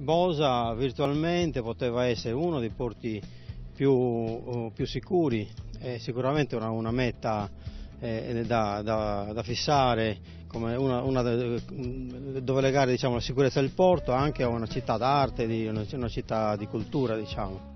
Bosa virtualmente poteva essere uno dei porti più sicuri, è sicuramente una meta da fissare come dove legare, diciamo, la sicurezza del porto anche a una città d'arte, una città di cultura, diciamo.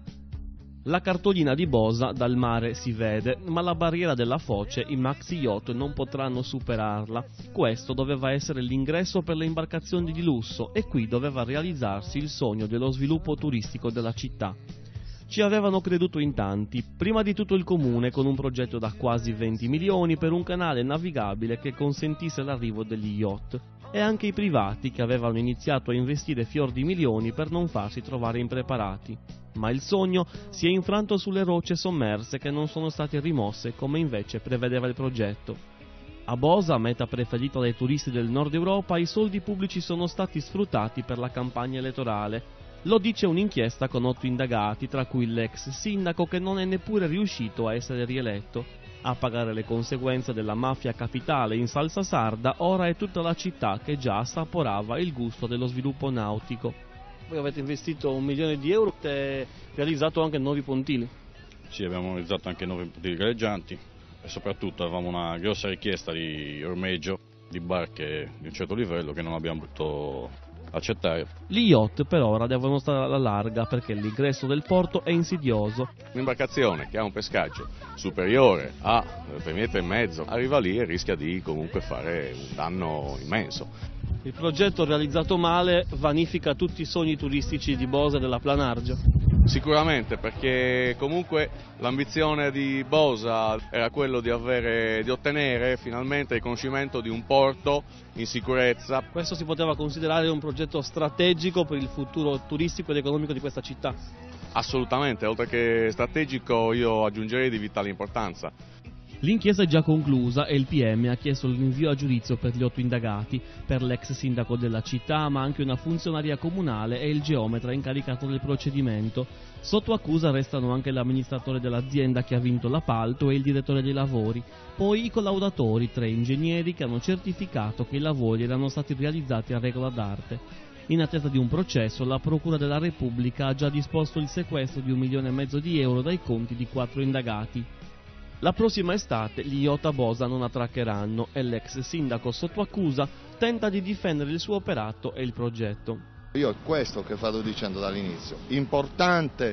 La cartolina di Bosa dal mare si vede, ma la barriera della foce i maxi yacht non potranno superarla. Questo doveva essere l'ingresso per le imbarcazioni di lusso e qui doveva realizzarsi il sogno dello sviluppo turistico della città. Ci avevano creduto in tanti, prima di tutto il comune con un progetto da quasi 20 milioni per un canale navigabile che consentisse l'arrivo degli yacht, e anche i privati che avevano iniziato a investire fior di milioni per non farsi trovare impreparati. Ma il sogno si è infranto sulle rocce sommerse che non sono state rimosse come invece prevedeva il progetto. A Bosa, meta preferita dai turisti del nord Europa, i soldi pubblici sono stati sfruttati per la campagna elettorale. Lo dice un'inchiesta con 8 indagati, tra cui l'ex sindaco che non è neppure riuscito a essere rieletto. A pagare le conseguenze della mafia capitale in salsa sarda ora è tutta la città che già assaporava il gusto dello sviluppo nautico. Voi avete investito 1 milione di euro e realizzato anche 9 pontili. Sì, abbiamo realizzato anche 9 pontili galleggianti e soprattutto avevamo una grossa richiesta di ormeggio di barche di un certo livello che non abbiamo potuto accettare. Gli yacht per ora devono stare alla larga perché l'ingresso del porto è insidioso. Un'imbarcazione che ha un pescaggio superiore a 3,5 metri arriva lì e rischia di comunque fare un danno immenso. Il progetto realizzato male vanifica tutti i sogni turistici di Bosa e della Planargia. Sicuramente, perché comunque l'ambizione di Bosa era quello di ottenere finalmente il riconoscimento di un porto in sicurezza. Questo si poteva considerare un progetto strategico per il futuro turistico ed economico di questa città. Assolutamente, oltre che strategico io aggiungerei di vitale importanza. L'inchiesta è già conclusa e il PM ha chiesto il rinvio a giudizio per gli 8 indagati, per l'ex sindaco della città, ma anche una funzionaria comunale e il geometra incaricato del procedimento. Sotto accusa restano anche l'amministratore dell'azienda che ha vinto l'appalto e il direttore dei lavori, poi i collaudatori, 3 ingegneri che hanno certificato che i lavori erano stati realizzati a regola d'arte. In attesa di un processo, la Procura della Repubblica ha già disposto il sequestro di 1,5 milioni di euro dai conti di 4 indagati. La prossima estate gli yacht a Bosa non attraccheranno e l'ex sindaco sotto accusa tenta di difendere il suo operato e il progetto. Io è questo che vado dicendo dall'inizio, importante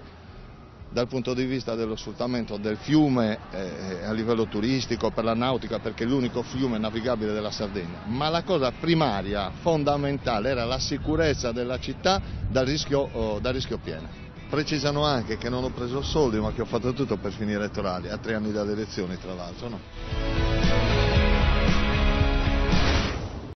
dal punto di vista dello sfruttamento del fiume a livello turistico, per la nautica, perché è l'unico fiume navigabile della Sardegna, ma la cosa primaria, fondamentale, era la sicurezza della città dal rischio pieno. Precisano anche che non ho preso soldi ma che ho fatto tutto per fini elettorali, a 3 anni dalle elezioni tra l'altro, no?